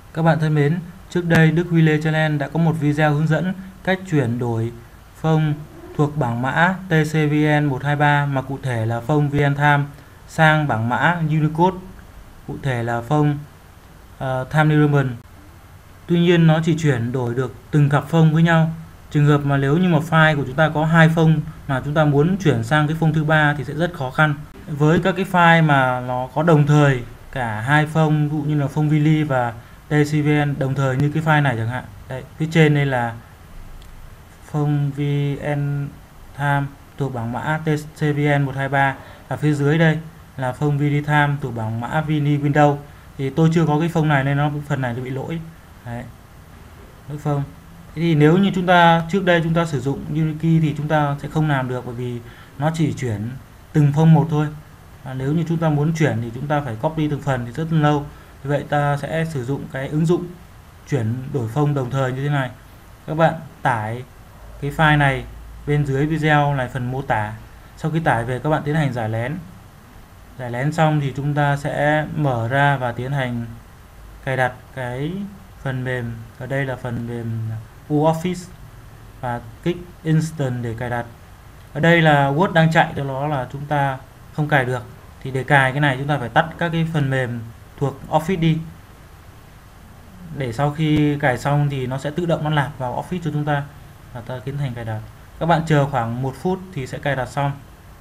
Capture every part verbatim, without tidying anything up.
Các bạn thân mến, trước đây Đức Huy Lê Channel đã có một video hướng dẫn cách chuyển đổi phông thuộc bảng mã T C V N một hai ba, mà cụ thể là phông VnTime, sang bảng mã Unicode, cụ thể là phông uh, Time New Roman. Tuy nhiên nó chỉ chuyển đổi được từng cặp phông với nhau. Trường hợp mà nếu như mà file của chúng ta có hai phông mà chúng ta muốn chuyển sang cái phông thứ ba thì sẽ rất khó khăn. Với các cái file mà nó có đồng thời cả hai phông, ví dụ như là phông Vili và T C V N đồng thời, như cái file này chẳng hạn. Đây, phía trên đây là phông VnTime thuộc bảng mã T C V N một hai ba, và phía dưới đây là phông VnTime thuộc bảng mã Vini Windows. Thì tôi chưa có cái phông này nên nó phần này nó bị lỗi. Đấy, lỗi phông. Thế thì nếu như chúng ta trước đây chúng ta sử dụng Unikey thì chúng ta sẽ không làm được, bởi vì nó chỉ chuyển từng phông một thôi. Và nếu như chúng ta muốn chuyển thì chúng ta phải copy từng phần thì rất lâu. Vì vậy ta sẽ sử dụng cái ứng dụng chuyển đổi phông đồng thời như thế này. Các bạn tải cái file này, bên dưới video là phần mô tả. Sau khi tải về các bạn tiến hành giải lén. Giải lén xong thì chúng ta sẽ mở ra và tiến hành cài đặt cái phần mềm. Ở đây là phần mềm UOffice, và kích Instant để cài đặt. Ở đây là Word đang chạy, cho nó là chúng ta không cài được. Thì để cài cái này chúng ta phải tắt các cái phần mềm thuộc Office đi, để sau khi cài xong thì nó sẽ tự động nó nạp vào Office cho chúng ta và ta tiến hành cài đặt. Các bạn chờ khoảng một phút thì sẽ cài đặt xong.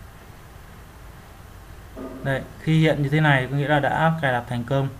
Đây, khi hiện như thế này có nghĩa là đã cài đặt thành công,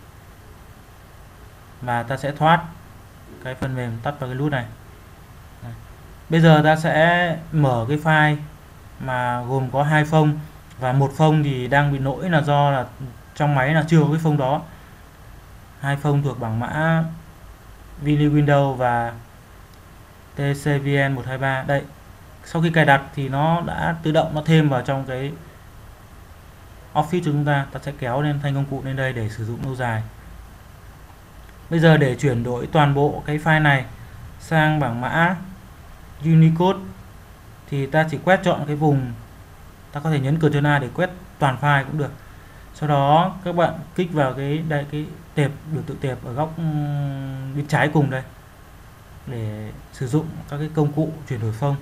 và ta sẽ thoát cái phần mềm, tắt vào cái nút này. Đây. Bây giờ ta sẽ mở cái file mà gồm có hai phông, và một phông thì đang bị lỗi là do là trong máy là chưa có cái phông đó. Hai phông thuộc bảng mã Vini Windows và T C V N một hai ba. Đây, sau khi cài đặt thì nó đã tự động nó thêm vào trong cái Office cho chúng ta. Ta sẽ kéo lên thanh công cụ lên đây để sử dụng lâu dài. Bây giờ để chuyển đổi toàn bộ cái file này sang bảng mã Unicode thì ta chỉ quét chọn cái vùng, ta có thể nhấn Ctrl A để quét toàn file cũng được. Sau đó các bạn kích vào cái đây, cái tệp, biểu tượng tệp ở góc bên trái cùng đây để sử dụng các cái công cụ chuyển đổi phông.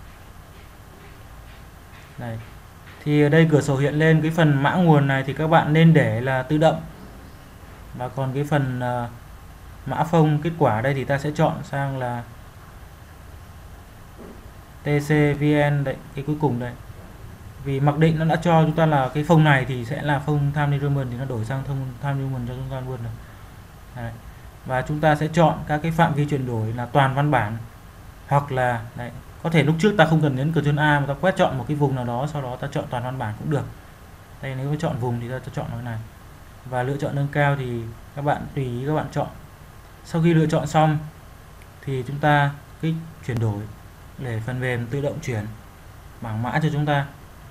Đây. Thì ở đây cửa sổ hiện lên cái phần mã nguồn này thì các bạn nên để là tự động. Và còn cái phần uh, mã phông kết quả đây thì ta sẽ chọn sang là T C V N đấy, cái cuối cùng đây. Vì mặc định nó đã cho chúng ta là cái phông này thì sẽ là phông Time New Roman, thì nó đổi sang thông Time New Roman cho chúng ta luôn rồi. Đấy. Và chúng ta sẽ chọn các cái phạm vi chuyển đổi là toàn văn bản, hoặc là đấy, có thể lúc trước ta không cần nhấn Ctrl A mà ta quét chọn một cái vùng nào đó, sau đó ta chọn toàn văn bản cũng được. Đây, nếu mà chọn vùng thì ta chọn cái này, và lựa chọn nâng cao thì các bạn tùy ý các bạn chọn. Sau khi lựa chọn xong thì chúng ta kích chuyển đổi để phần mềm tự động chuyển bảng mã cho chúng ta.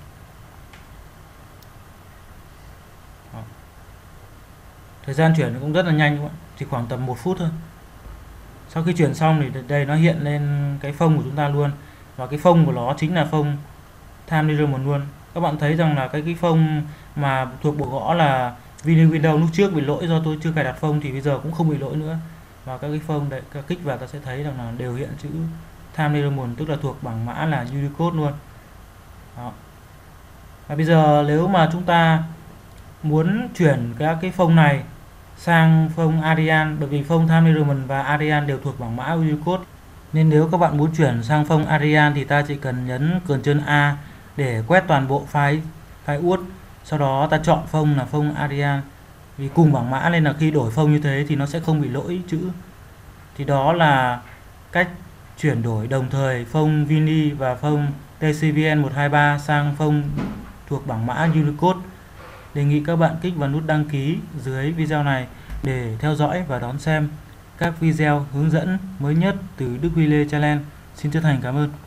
Đó. Thời gian chuyển cũng rất là nhanh các bạn, chỉ khoảng tầm một phút thôi. Sau khi chuyển xong thì đây nó hiện lên cái phông của chúng ta luôn, và cái phông của nó chính là phông Time New Roman luôn. Các bạn thấy rằng là cái cái phông mà thuộc bộ gõ là Vini Windows lúc trước bị lỗi do tôi chưa cài đặt phông thì bây giờ cũng không bị lỗi nữa. Và các cái phông đấy, các kích vào ta sẽ thấy rằng là đều hiện chữ Time New Roman, tức là thuộc bảng mã là Unicode luôn. Đó. Và bây giờ nếu mà chúng ta muốn chuyển các cái phông này sang phông Arial, bởi vì phông Time New Roman và Arial đều thuộc bảng mã Unicode, nên nếu các bạn muốn chuyển sang phông Arial thì ta chỉ cần nhấn Ctrl A để quét toàn bộ file file u ét. Sau đó ta chọn phông là phông Arial, vì cùng bảng mã nên là khi đổi phông như thế thì nó sẽ không bị lỗi chữ. Thì đó là cách chuyển đổi đồng thời phông Vini và phông T C V N một hai ba sang phông thuộc bảng mã Unicode. Đề nghị các bạn kích vào nút đăng ký dưới video này để theo dõi và đón xem các video hướng dẫn mới nhất từ Đức Huy Lê Channel. Xin chân thành cảm ơn.